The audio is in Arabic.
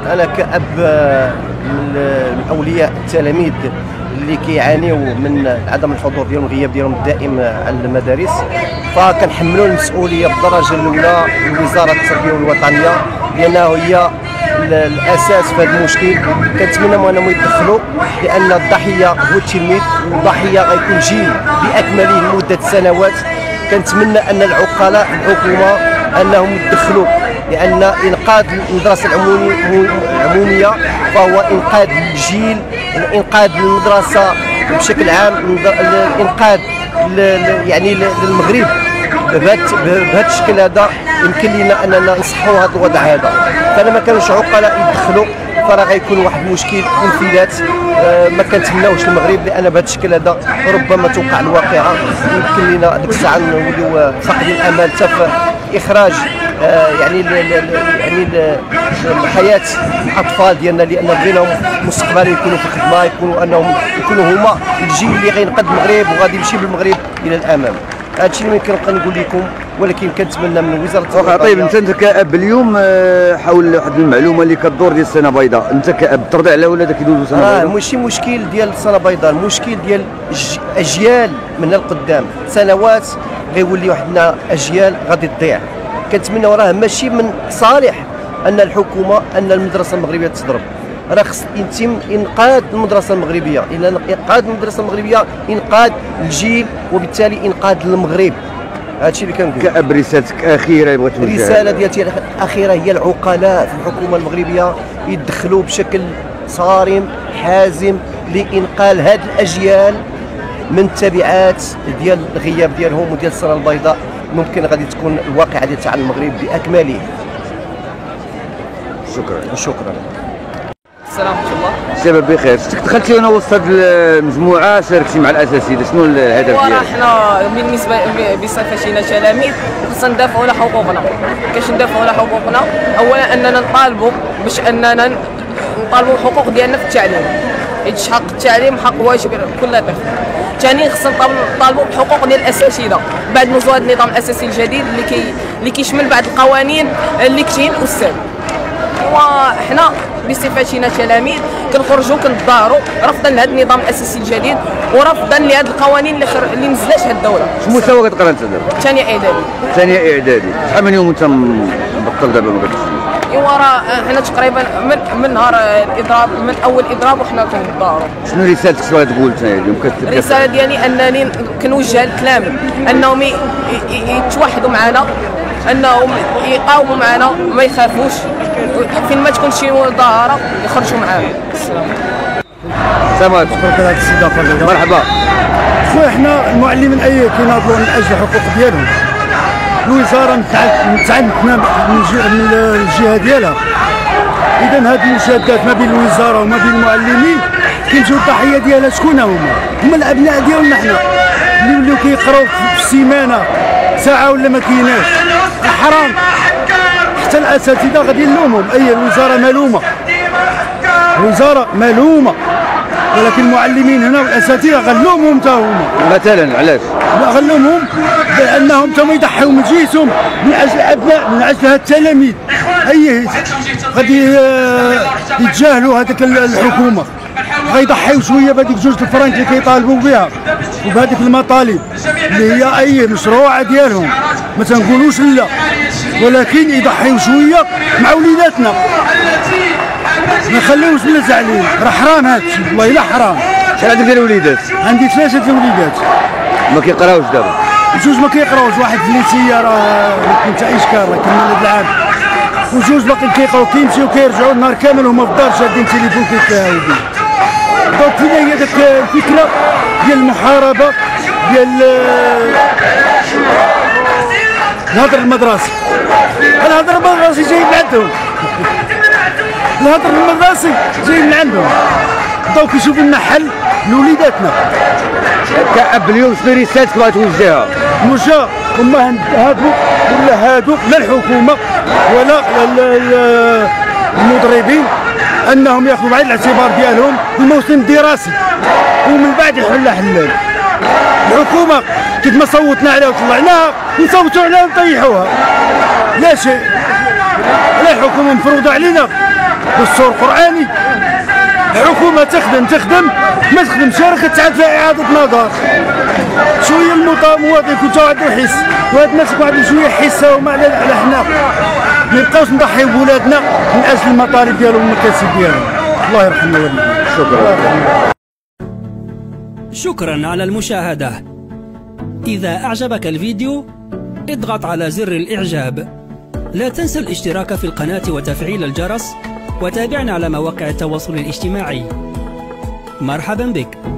انا كأب من اولياء التلاميذ اللي كيعانيوا من عدم الحضور ديالهم والغياب ديالهم الدائم على المدارس، فكنحملوا المسؤوليه بالدرجه الاولى لوزاره التربيه والوطنيه، لانها هي الاساس في هذا المشكل. كنتمنى انهم يدخلوا، لان الضحيه هو التلميذ، والضحيه غيكون جيل باكمله لمده سنوات. كنتمنى ان العقلاء الحكومه انهم يدخلوا، لان انقاذ المدرسه العموميه فهو انقاذ الجيل، انقاذ المدرسه بشكل عام، الانقاذ يعني للمغرب. بهذا الشكل هذا يمكن لنا اننا نصحوا هذا الوضع هذا. فلما كانوش عقلاء يدخلوا فراه غيكون واحد المشكل انفلات ما كنتمناوش المغرب، لان بهذا الشكل هذا ربما توقع الواقعه. يمكن لنا ديك الساعه نوليو فاقدين الامل حتى في اخراج يعني حياه الاطفال ديالنا، لان بغيناهم مستقبلا يكونوا في الخدمه، يكونوا هما الجيل اللي غينقذ المغرب وغادي يمشي بالمغرب الى الامام. هذا الشيء اللي يمكن نبقى نقول لكم، ولكن كنتمنى من وزاره التربيه. طيب انت كاب اليوم حول واحد المعلومه اللي كدور ديال السنه بيضاء، انت كاب ترضى على ولادك يدوزوا سنه بيضاء؟ ماشي مشكل ديال السنه بيضاء، المشكل ديال اجيال من القدام، سنوات غيوليو عندنا اجيال غادي تضيع. كنتمنى وراه ماشي من صالح ان الحكومه ان المدرسه المغربيه تضرب، راه خص يتم انقاذ المدرسه المغربيه، لان انقاذ المدرسه المغربيه انقاذ الجيل وبالتالي انقاذ المغرب. هذا الشيء اللي كنقول. كأب رسالتك اخيره يبغى توجهها؟ الرساله ديالتي الاخيره هي العقلاء في الحكومه المغربيه يدخلوا بشكل صارم حازم لانقاذ هذه الاجيال من التبعات ديال الغياب ديالهم وديال السنه البيضاء. ممكن غادي تكون الواقعه ديال تاع المغرب باكمله. شكرا. السلام ورحمة الله. السبب بخير، دخلتي هنا وسط هذه المجموعه، شاركتي مع الاساتذه، شنو الهدف ديالك؟ حنا بالنسبه بصفتنا تلاميذ خصنا ندافعوا على حقوقنا. كيفاش ندافعوا على حقوقنا؟ اولا اننا نطالبوا باش اننا نطالبوا الحقوق ديالنا في التعليم، حيت حق التعليم حق واجب كل طفل. ثانيا خصنا نطالبوا بالحقوق ديال الاساتذه بعد نزول هذا النظام الاساسي الجديد اللي كيشمل بعض القوانين اللي كاين استاذ. وحنا بصفتنا تلاميذ كنخرجوا كنتظاهروا رفضا لهذا النظام الاساسي الجديد ورفضا لهذه القوانين اللي نزلات هذه الدوله. شنو مستوى كتقرا انت دابا؟ ثانيه اعدادي. ثانيه اعدادي، شحال من يوم انت مبطل دابا ما كتمشيش؟ ايوا راه حنا تقريبا من نهار الاضراب، من اول اضراب وحنا كنتظاهروا. شنو رسالتك شنو تقول انت اليوم؟ الرساله ديالي انني كنوجه للتلاميذ انهم يتوحدوا معنا، انهم يقاوموا معنا، ما يخافوش، فين ما تكون شي مظاهره يخرجوا معنا. السلام عليكم. مرحبا. خويا حنا المعلمين كيناضلوا من اجل الحقوق ديالهم. الوزاره متعنتنا من الجهه ديالها. اذا هذه المشادات ما بين الوزاره وما بين المعلمين كيمشيو الضحيه ديالها شكون هما الابناء ديالنا حنا اللي ولاو كيقراو في السيمانه ساعه ولا ما كايناش. حرام حتى الاساتذه غادي نلومهم. الوزاره ملومه، الوزاره ملومه، ولكن المعلمين هنا والاساتذه غنلومهم حتى هما. مثلا علاش؟ لا غنلومهم بانهم تما يضحيو من جيسهم من اجل الابناء، من اجل هاد التلاميذ. غادي يتجاهلوا هذيك الحكومه، غيضحيو شويه بهذيك 2 الفرنك اللي كيطالبوا بها وبهذيك المطالب اللي هي مشروعه ديالهم، ما تنقولوش لا، ولكن يضحيو شويه مع وليداتنا، ما نخليوش بلا زعلين. راه حرام هذا الشيء، والله الا حرام. شحال عندك ديال الوليدات؟ عندي 3 الوليدات. ما كيقراوش دابا؟ 2 ما كيقراوش، واحد في الليسيه راه كنت اشكال راه كمل هذا العام، و2 باقيين كيقراو، كيمشيو كيرجعوا النهار كامل هما في الدار شادين التليفون كيتلاهاو به. دونك فين هي ديك الفكره ديال المحاربه ديال الهدر المدرسي؟ الهدر المدرسي جاي من عندهم، الهدر المدرسي جاي من عندهم. دونك يشوفوا لنا حل لوليداتنا. كأب اليوم شنو رسالتك بغا توجهها؟ موجهه هما هادو لا الحكومه ولا المضربين انهم ياخذوا بعين الاعتبار ديالهم الموسم الدراسي ومن بعد يحلوا حلال. الحكومه كيف ما صوتنا عليها وطلعناها نصوتوا عليها ونطيحوها. لا شيء، لا الحكومه مفروضه علينا دستور قرآني. الحكومة تخدم ما تخدمش راه كتعاد فيها إعادة نظر. شوية المواطن كنت عنده حس، وهاد الناس يكون عندهم شوية حسة وما على حنا ما نبقاوش نضحيو بولادنا من أجل المطالب ديالهم والمكاسب ديالهم. الله يرحمنا والدينا. شكرا على المشاهدة. إذا أعجبك الفيديو اضغط على زر الإعجاب. لا تنسى الاشتراك في القناة وتفعيل الجرس، وتابعنا على مواقع التواصل الاجتماعي. مرحبا بك.